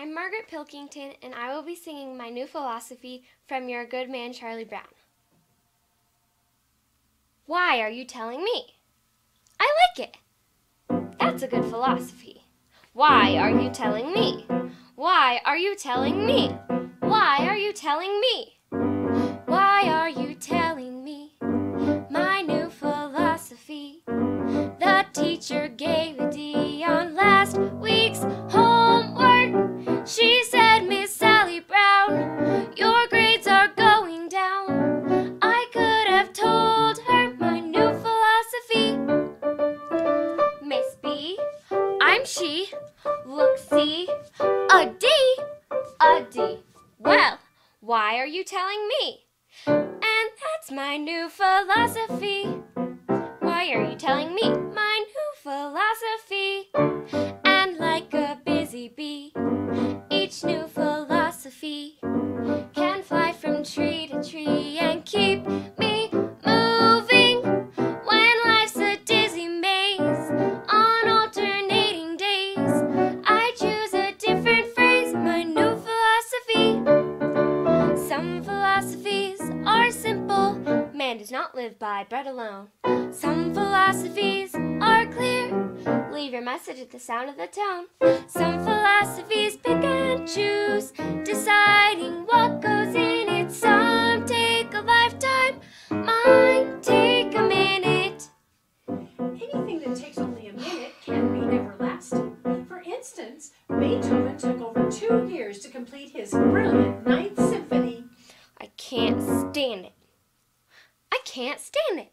I'm Margaret Pilkington, and I will be singing my new philosophy from Your Good Man, Charlie Brown. Why are you telling me? I like it. That's a good philosophy. Why are you telling me? Why are you telling me? Why are you telling me? Why are you telling me my new philosophy? The teacher gave a D on last week's homework. She said, Miss Sally Brown, your grades are going down. I could have told her my new philosophy. Miss B, I'm she. Look, see, a D, a D. Well, why are you telling me? And that's my new philosophy. Why are you telling me my new philosophy? And like a busy bee, each new philosophy can fly from tree to tree and keep me moving. When life's a dizzy maze on alternating days, I choose a different phrase, my new philosophy. Some philosophies are simple. Man does not live by bread alone. Some philosophies are clear. Leave your message at the sound of the tone. Some philosophies pick and choose, deciding what goes in it. Some take a lifetime, mine take a minute. Anything that takes only a minute can be everlasting. For instance, Beethoven took over 2 years to complete his brilliant Ninth Symphony. I can't stand it. I can't stand it.